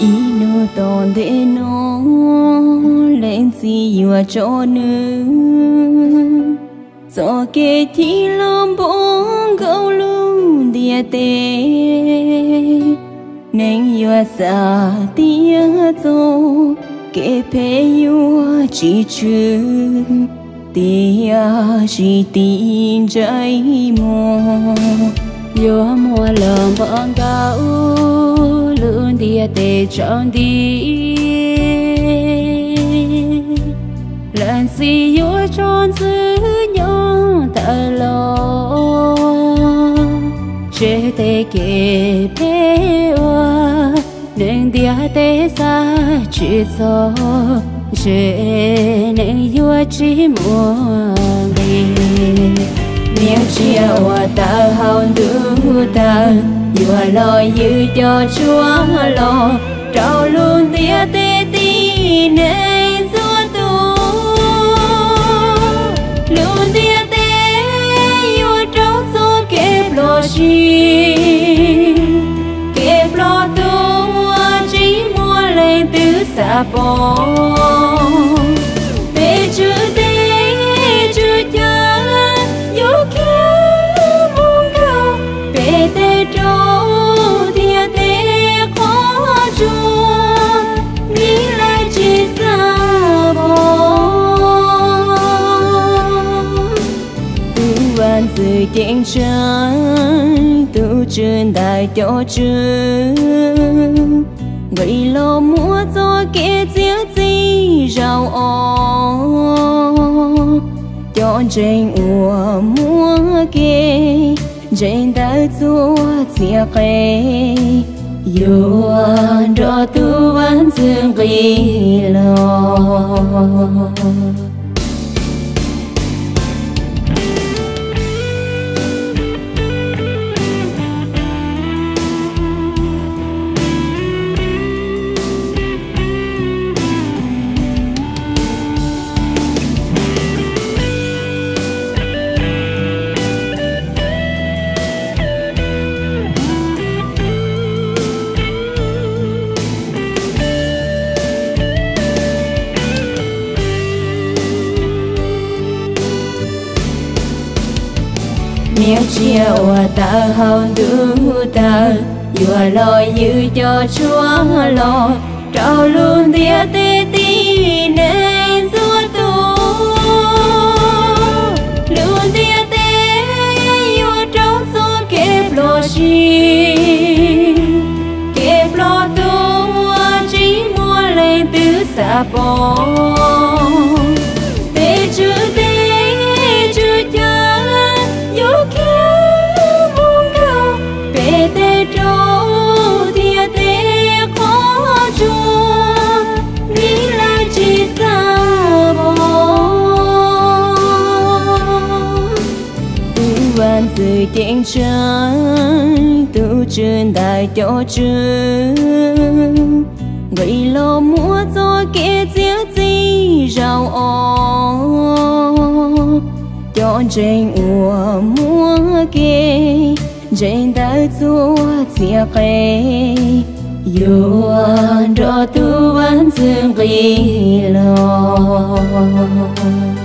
ino ton de no lên si yo cho nữ so ke thi lom bong câu lu dia te nên yo sa tia cho ke pe yo chi chư tia chi tin trái mò yo mua lom bong câu luôn dia te chọn đi lần si yo chọn giữ nhau ta lo chế te ke pe wa nên dia te sa chỉ so chế nên yo chỉ muốn đi miếng chia wa ta hao du ta yo lo giữ cho chúa lo trao luôn dia te ti nên xuân tu luôn dia te yo trao số kẹp lo chi kẹp lo tu chỉ mua lên từ xa bỏ để chữ te chữ cha yo kia mong cao để te trao dia te khó chuông nghĩ lại chỉ xa bỏ tu an sự kiện trắng tu trên đại cho chữ vậy lo múa cho kẻ giết gì rào o cho trên ua múa kê trên đã chúa chia kê yêu rõ tu an dương kỳ lo miếng chia wa ta hao du ta yo lo giữ cho chúa lo trao luôn dia te ti nên xuân tu luôn dia te yo trao số kẹp lo chi kẹp lo tu chỉ mua lên từ xa bỏ để chữ te chữ cha yo kia mong cao để te trao dia te khó chuông nghĩ lại chỉ xa bỏ tu an sự kiện trắng tu trên đại cho chữ vậy lo múa cho kẻ giết gì rào o cho trên ua múa kê trên đã chúa chia kê yêu rõ tu an dương kỳ lo